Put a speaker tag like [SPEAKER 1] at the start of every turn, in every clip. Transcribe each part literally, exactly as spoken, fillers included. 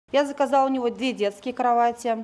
[SPEAKER 1] Я заказала у него две детские кровати,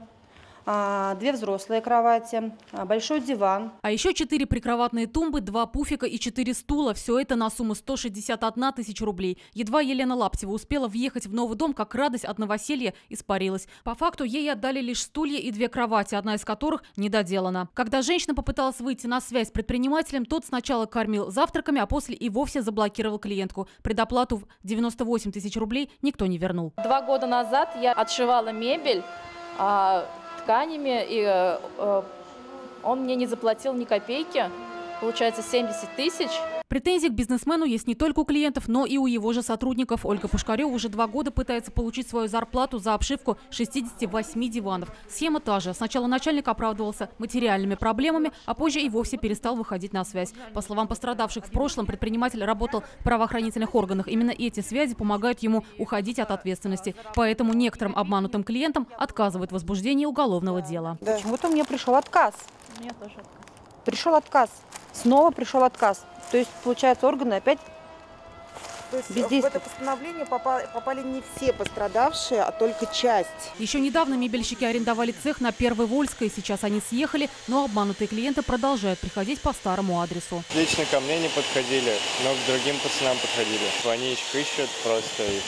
[SPEAKER 1] две взрослые кровати, большой диван.
[SPEAKER 2] А еще четыре прикроватные тумбы, два пуфика и четыре стула. Все это на сумму сто шестьдесят одна тысяча рублей. Едва Елена Лаптева успела въехать в новый дом, как радость от новоселья испарилась. По факту ей отдали лишь стулья и две кровати, одна из которых недоделана. Когда женщина попыталась выйти на связь с предпринимателем, тот сначала кормил завтраками, а после и вовсе заблокировал клиентку. Предоплату в девяносто восемь тысяч рублей никто не вернул.
[SPEAKER 3] Два года назад я отшивала мебель а, тканями, и а, он мне не заплатил ни копейки. Получается семьдесят тысяч.
[SPEAKER 2] Претензии к бизнесмену есть не только у клиентов, но и у его же сотрудников. Ольга Пушкарева уже два года пытается получить свою зарплату за обшивку шестидесяти восьми диванов. Схема та же. Сначала начальник оправдывался материальными проблемами, а позже и вовсе перестал выходить на связь. По словам пострадавших, в прошлом предприниматель работал в правоохранительных органах. Именно эти связи помогают ему уходить от ответственности. Поэтому некоторым обманутым клиентам отказывают в возбуждении уголовного дела.
[SPEAKER 1] Да. Почему-то мне пришел отказ.
[SPEAKER 3] Мне тоже отказ.
[SPEAKER 1] Пришел отказ. Снова пришел отказ. То есть, получается, органы опять
[SPEAKER 4] То есть
[SPEAKER 1] бездействуют.
[SPEAKER 4] в это постановление попали, попали не все пострадавшие, а только часть.
[SPEAKER 2] Еще недавно мебельщики арендовали цех на Первой Вольской. Сейчас они съехали, но обманутые клиенты продолжают приходить по старому адресу.
[SPEAKER 5] Лично ко мне не подходили, но к другим пацанам подходили. Они их ищут просто и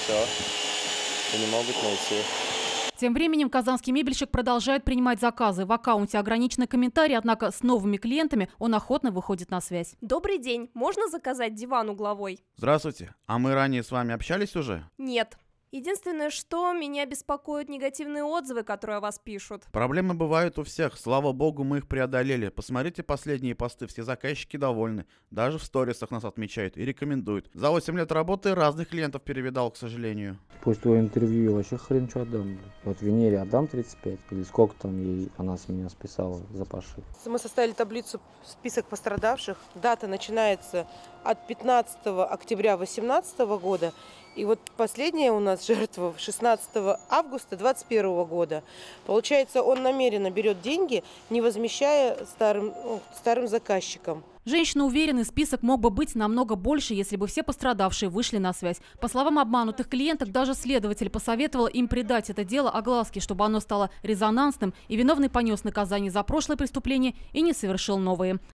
[SPEAKER 5] все. И не могут найти.
[SPEAKER 2] Тем временем казанский мебельщик продолжает принимать заказы. В аккаунте ограничены комментарии, однако с новыми клиентами он охотно выходит на связь.
[SPEAKER 6] Добрый день. Можно заказать диван угловой?
[SPEAKER 7] Здравствуйте. А мы ранее с вами общались уже?
[SPEAKER 6] Нет. Единственное, что меня беспокоят негативные отзывы, которые о вас пишут.
[SPEAKER 7] Проблемы бывают у всех. Слава богу, мы их преодолели. Посмотрите последние посты. Все заказчики довольны. Даже в сторисах нас отмечают и рекомендуют. За восемь лет работы разных клиентов перевидал, к сожалению.
[SPEAKER 8] После твоего интервью я вообще хрен что отдам. Вот Венере отдам тридцать пять. Или сколько там ей она с меня списала за пошив.
[SPEAKER 4] Мы составили таблицу, список пострадавших. Дата начинается от пятнадцатого октября две тысячи восемнадцатого года. И вот последняя у нас жертва шестнадцатого августа две тысячи двадцать первого года. Получается, он намеренно берет деньги, не возмещая старым, ну, старым заказчикам.
[SPEAKER 2] Женщина уверена, список мог бы быть намного больше, если бы все пострадавшие вышли на связь. По словам обманутых клиенток, даже следователь посоветовал им придать это дело огласке, чтобы оно стало резонансным, и виновный понес наказание за прошлое преступление и не совершил новые.